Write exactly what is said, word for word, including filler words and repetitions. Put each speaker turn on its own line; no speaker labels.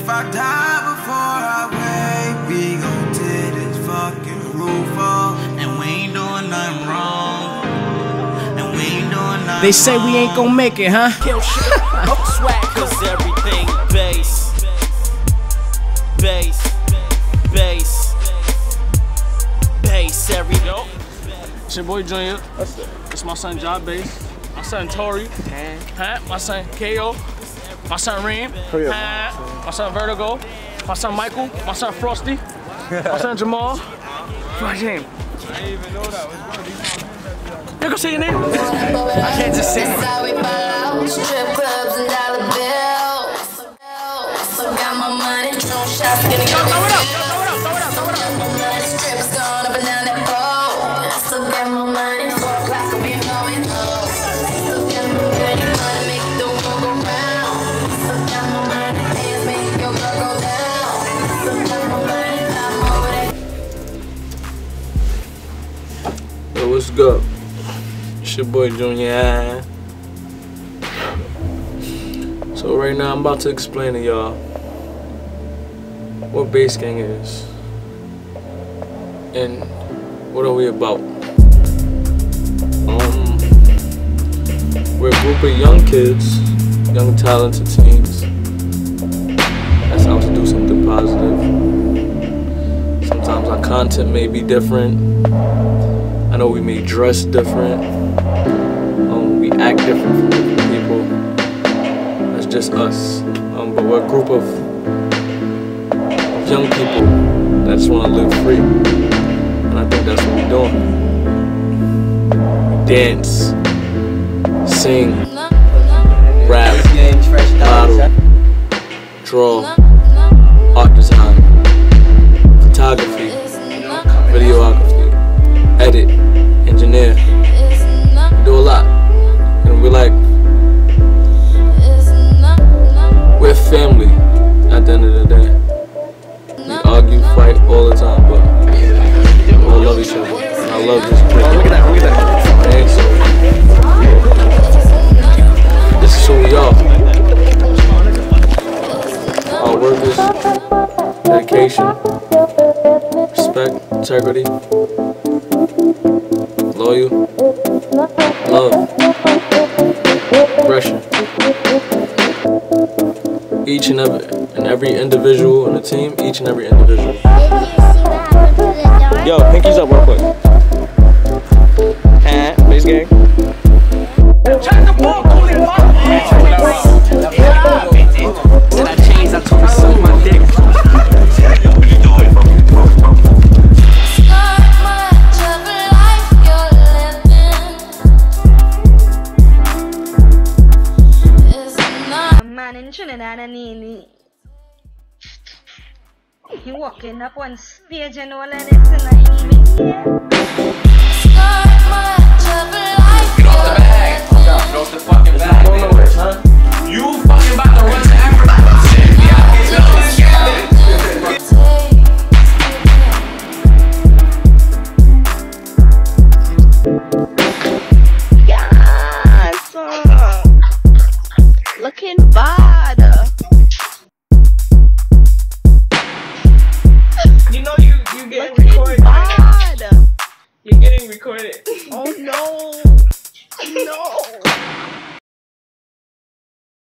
If I die before I wake, we gon' tear this fucking roof off. And we ain't doing nothing wrong. And we ain't doing nothing
They say we ain't gon' make it, huh?
Kill shit, hook swag, cause everything bass. Bass, bass, bass, every yo.
It's your boy Junior. It's my son Job Bass. My son Tori. Huh? My son K O. My son Reem. Huh? My son Vertigo. My son Michael. My son Frosty. My son Jamal. What's your name? I didn't even know that was You can say your name? I can't just say it.
Strip clubs and dollar bills. So got my money, drone shots, getting
Throw it up, throw it up, throw it up, throw it up.
Strips going up and down that pole. So got my money, four o'clock will be going home. So got my money, money make the world go round. So got my money, hands make your girl go down. So got my money, I'm over there.
Yo, what's good? It's your boy Junior. So right now I'm about to explain to y'all what Bass Gang is and what are we about. Um, we're a group of young kids, young talented teens that's out to do something positive. Sometimes our content may be different. I know we may dress different. Um, we act different from different people. That's just us. Um, but we're a group of, of young people that just want to live free. And I think that's what we're doing. We dance, sing, rap, battle, draw, art design, photography, videography, edit, engineer. We do a lot. And we're like, we're family at the end of the day. We argue, fight all the time, but we all love each other. And I love this place. Look at that, look at that. Okay, so this is who we are. Our work is dedication, respect, integrity, loyal, love, aggression. Each and every and every individual on the team, each and every individual. Yo, pinkies up real quick. Huh? Bass Gang. Check the ball, Cooley. Did I change? I told her suck my dick.
Trinidad and Nini. He walking up on stage and all of this and I
Get off the bag. Get off the fucking bag. Go nowhere, son. You fucking about to run to Africa.
Yes, uh, looking bad.
You know you you getting recorded.
Bad.
You're getting recorded.
Oh no.